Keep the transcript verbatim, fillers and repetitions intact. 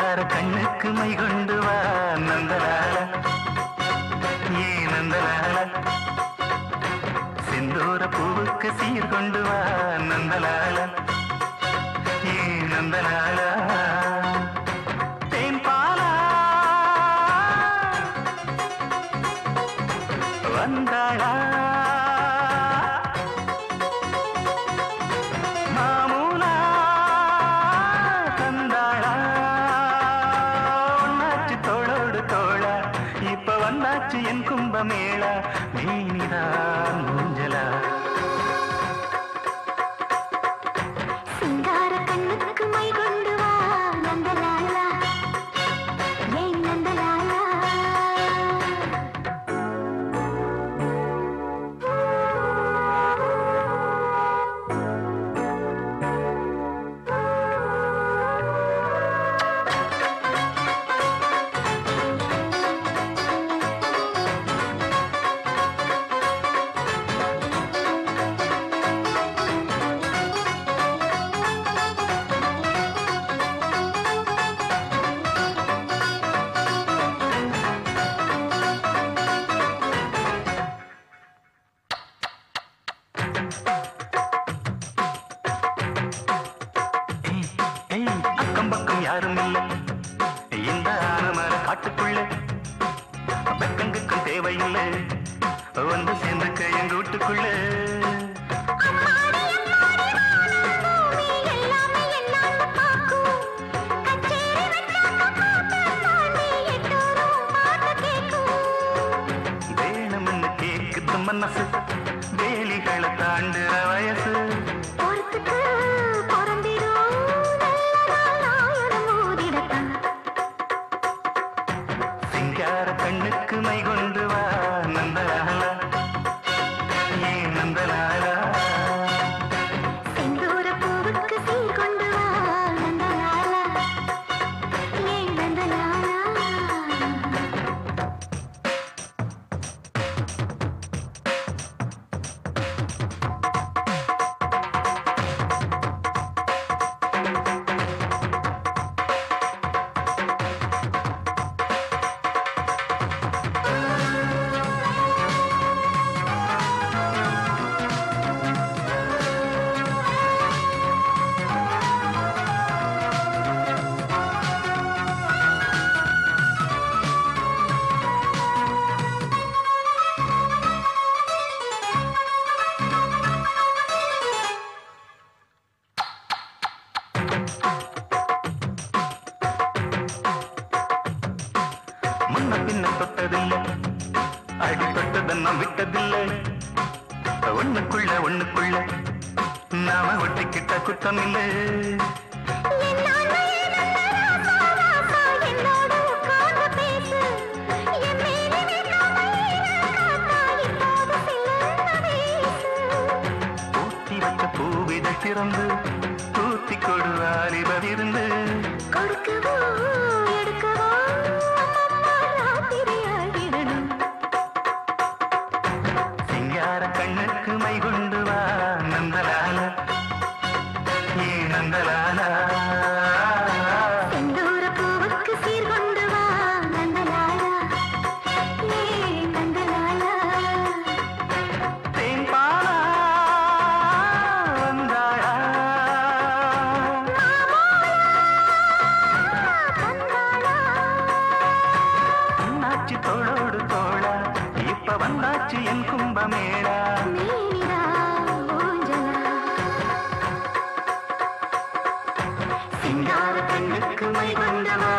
சிங்கார கண்ணுக்கு மை கொண்டு வா நந்தலால ஏ நந்தலால செந்தூர பூவுக்கு சீர் கொண்டு வா நந்தலால ஏ நந்தலால தேன் பாலா வந்தாளா மாமூலா தந்தாளா ஒன்னாச்சு தோளோடு தோளா இப்ப வந்தாச்சு என் கும்பமேளா நீனிதான் மூஞ்சலா சிங்கார கண்ணுக்கு மை கொண்டு வா நந்தலாலா ஏன் நந்தலாலா அக்கம் பக்கம் யாரும் இல்லை இந்த ஆனமர காட்டுக்குள்ள வெக்கங்குக்கும் தேவையில்லை வந்து சேர்ந்துக்க எங்க வீட்டுக்குள்ள வேணும்னு கேக்குது மனசு வேலிகளை தாண்டுற வயசு சிங்கார கண்ணுக்கு மை கொண்டு வா நந்தலாலா ஏ நந்தலாலா செந்தூர பூவுக்கு சீர் கொண்டு வா நந்தலாலா ஏ நந்தலாலா முன்ன பின்ன தொட்டதில்லை அடி தொட்டதெல்லாம் விட்டதில்லை ஒண்ணுக்குள்ள ஒண்ணுக்குள்ள நாம ஒட்டிக்கிட்ட குத்தம் இல்லை ஊத்தி வச்ச பூவிதை திறந்து தூத்தி கொடுவாரி பதிர்ந்து கொடுக்கவோ எடுக்கவோ சிங்கார கண்ணுக்கு மை கொண்டு வா நந்தலாலா ஏ நந்தலாலா செந்தூர பூவுக்கு சீர் கொண்டு வா நந்தலாலா ஏ நந்தலாலா தேன் பாலா வந்தாளா அண்ணாச்சி தோளோடு தோளா இப்ப வந்தாச்சு என் கும்பமேளா மேனிரா ஊஞ்சலா சிங்கார கண்ணுக்கு மை கொண்டு வா